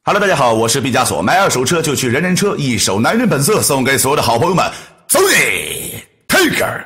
Hello， 大家好，我是毕加索，买二手车就去人人车，一手男人本色，送给所有的好朋友们。走你 ，Taker。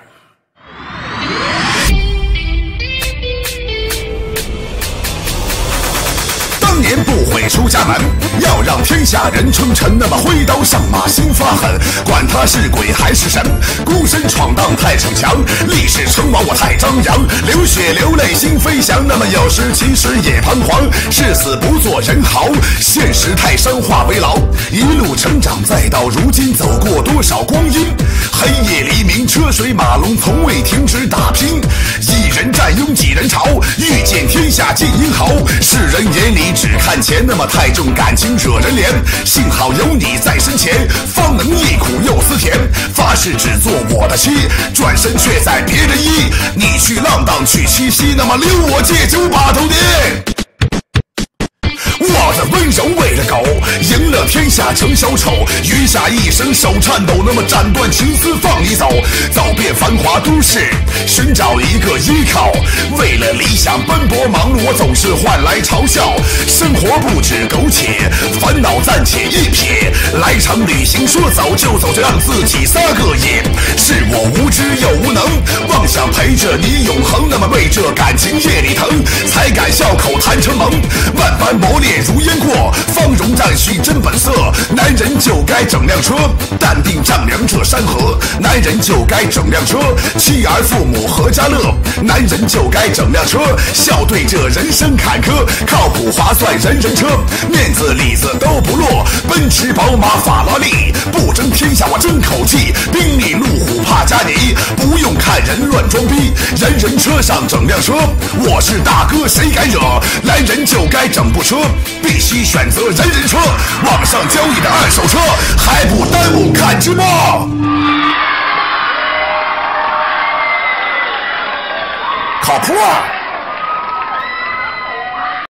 当年不悔出家门，要让天下人称臣。那么挥刀上马心发狠，管他是鬼还是神，孤身闯荡太逞强，历史称王我太张扬，流血流泪心飞翔。那么有时其实也彷徨，誓死不做人豪，现实太生化为牢。一路成长再到如今，走过多少光阴，黑夜黎明车水马龙，从未停止打拼。一人占拥几人潮，遇见天下尽英豪。世人眼里只看钱，那么太重感情惹人怜。幸好有你在身前，方能一苦又思甜。发誓只做我的妻，转身却在别人衣。你去浪荡去七夕，那么留我借酒把头爹。我的温柔为了狗，赢了天下成小丑，余下一生手颤抖，那么斩断情丝放你走，走遍繁华都市，寻找一个依靠。为了理想奔波忙碌，我总是换来嘲笑。生活不止苟且，烦恼暂且一撇，来场旅行说走就走，就让自己撒个野。是我无知又无能，妄想陪着你永恒，那么为这感情夜里疼，才敢笑口谈承蒙。万般磨练如烟过，方容占蓄真本色。男人就该整辆车，淡定丈量这山河。男人就该整辆车，妻儿父母阖家乐。男人就该整辆车，笑对这人生坎坷。靠谱划算人人车，面子里子都不落。奔驰宝马法拉利，不争天下我争口气。宾利路虎帕加尼，不用看人乱装逼。人人车上整辆车，我是大哥谁敢惹？男人就该整部车，必须选择人人车。网上交易的二手车，还不耽误看直播。靠谱啊！